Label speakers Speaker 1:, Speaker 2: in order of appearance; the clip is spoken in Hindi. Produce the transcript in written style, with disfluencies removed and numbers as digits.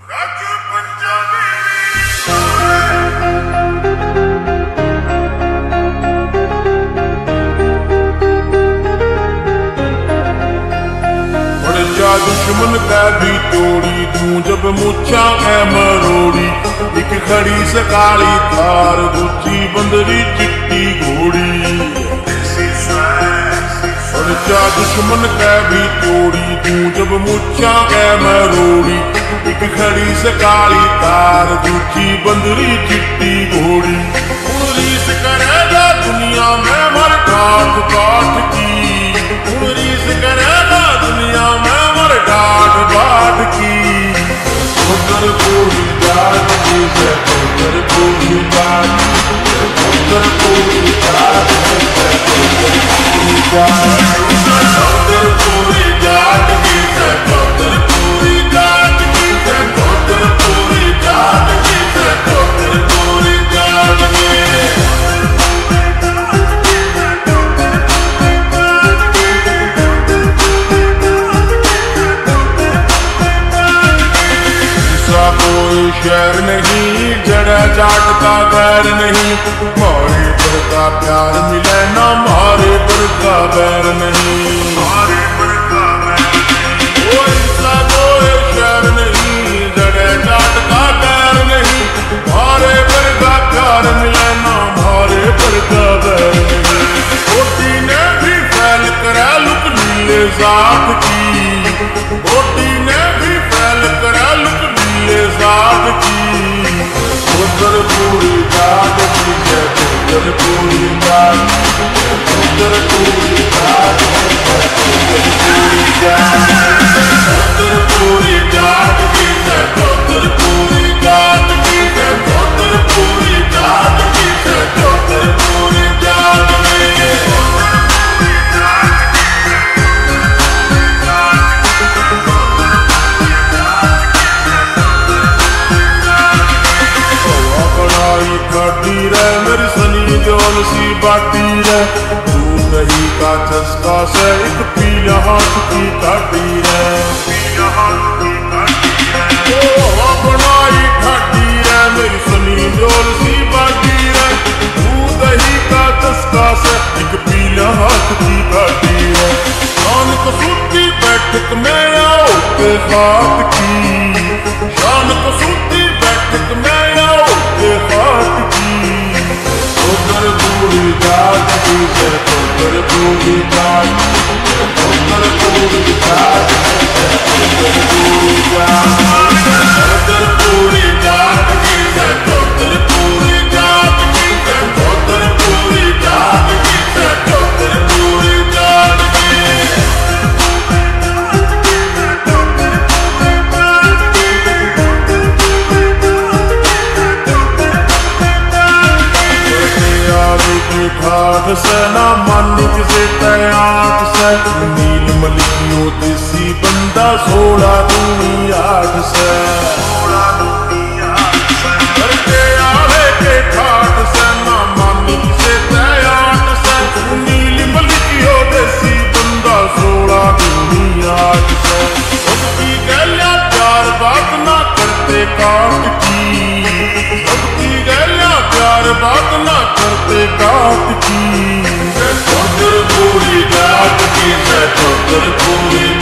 Speaker 1: दुश्मन का भी तोड़ी तू जब मुच्छा है मरोड़ी। एक खड़ी सकाली थार दूची बंदरी चिट्टी घोड़ी। दुश्मन का भी तोड़ी तू जब मुच्छा है मरोड़ी। एक खड़ी सकाली थार दूची बंदरी चिट्टी घोड़ी। रीस करेगा दुनिया में मर काट काट की। रीस करेगा दुनिया में डाट बाट की। उधर कोई जात की है, उधर कोई जात, उधर कोई जात है, उधर कोई जात, उधर कोई जात की है, उधर कोई जात की है, उधर कोई जात की है, उधर कोई जात की है। कोई शहर नहीं जड़ा जाट का बैर नहीं। मारे पर का प्यार मिले ना मारे पर का बैर नहीं। मारे पर का बैर कोई सा कोई शहर नहीं जड़ा जाट का बैर नहीं। मारे पर का प्यार मिले ना मारे पर का बैर नहीं। रोटी ने भी फैल करा लुक नीले जात की। रोटी ने भी फैल करा लुक जात की। उधर पूरी जात की है, उधर पूरी जात, उधर पूरी जात है, उधर पूरी जात, उधर पूरी जात की है, उधर पूरी जात की है, उधर पूरी जात की है, उधर पूरी जात की है। मेरी सनी जोल सी बाटी रे। तू दही का चस्का से एक पीला हाथ की काटी रे। पीला हाथ की काटी रे। ओ बनाई खाटी रे मेरी सनी जोल सी बाटी रे। तू दही का चस्का से एक पीला हाथ की काटी रे। शान कसूती बैठक में आओ के हाथ की। शान कसूती बैठक में आओ के हाथ की। उधर पूरी जात की है, उधर पूरी जात, उधर पूरी जात है, उधर पूरी जात, उधर पूरी जात की है, उधर पूरी जात की है, उधर पूरी जात की है, उधर पूरी जात की है। ठाठ से ना मानी किसे तैयार से। नील मलिकियों देसी बंदा 16 दूनी 8 से। करके आवे के ठाठ से ना मानी किसे तैयार से। नील मलिकियों देसी बंदा 16 दूनी 8 से। सबकी गैया प्यार बात ना करते काट की। सबकी गैया प्यार बात ना करते काट की। उधर पूरी जात की है, उधर पूरी